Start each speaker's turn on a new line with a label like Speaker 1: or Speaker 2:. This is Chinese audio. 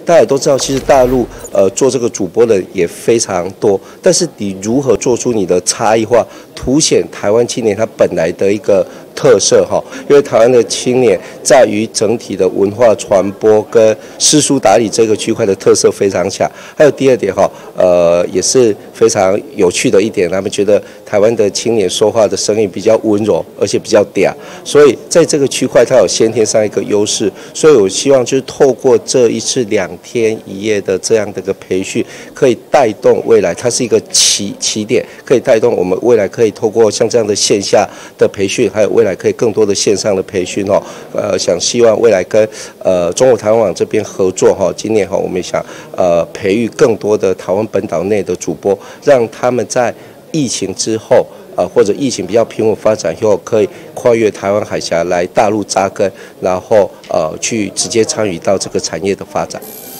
Speaker 1: 大家也都知道，其实大陆做这个主播的也非常多，但是你如何做出你的差异化，凸显台湾青年他本来的一个特色哈？因为台湾的青年在于整体的文化传播跟诗书达理这个区块的特色非常强。还有第二点哈，也是非常有趣的一点，他们觉得台湾的青年说话的声音比较温柔，而且比较嗲，所以在这个区块它有先天上一个优势。所以我希望就是透过这一次2天1夜的这样的一个培训，可以带动未来，它是一个起点，可以带动我们未来可以透过像这样的线下的培训，还有未来可以更多的线上的培训哦。希望未来跟中国台湾网这边合作哈，今年哈我们想培育更多的台湾本岛内的主播，让他们在疫情之后。或者疫情比较平稳发展以后，可以跨越台湾海峡来大陆扎根，然后去直接参与到这个产业的发展。